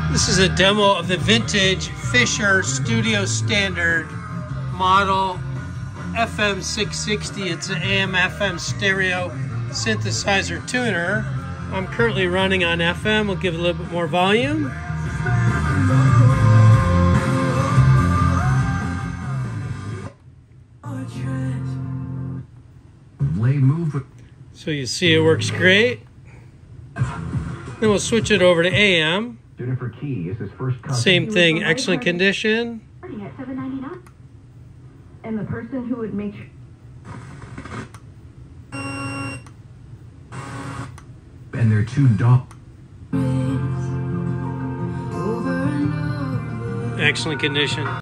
This is a demo of the vintage Fisher Studio Standard model FM 660. It's an AM FM stereo synthesizer tuner. I'm currently running on FM. We'll give it a little bit more volume. So you see it works great. Then we'll switch it over to AM. Same thing, excellent condition. And the person who would make and they're two Excellent condition.